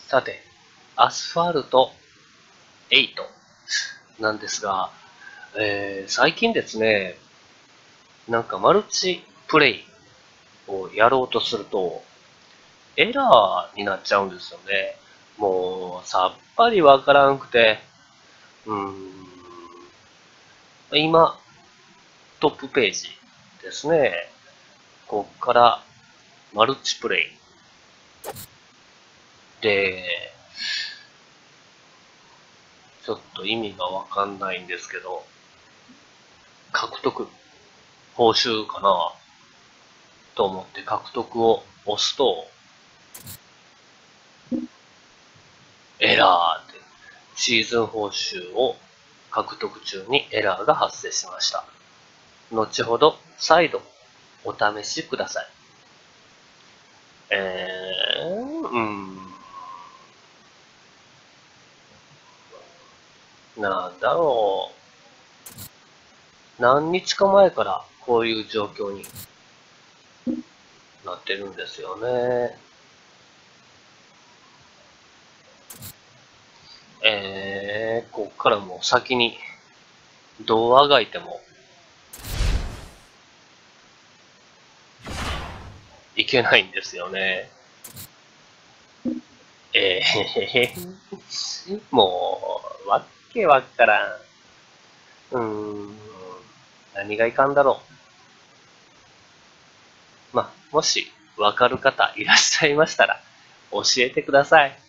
さて、アスファルト8なんですが、最近ですね、なんかマルチプレイをやろうとすると、エラーになっちゃうんですよね。もう、さっぱりわからんくて、今、トップページですね。こっから、マルチプレイ。で、ちょっと意味がわかんないんですけど、獲得、報酬かなと思って獲得を押すと、エラーって、シーズン報酬を獲得中にエラーが発生しました。後ほど再度お試しください。なんだろう。何日か前からこういう状況になってるんですよね。こっからもう先にどうあがいてもいけないんですよね。もう、わけわからん。何がいかんだろう。まあ、もしわかる方いらっしゃいましたら教えてください。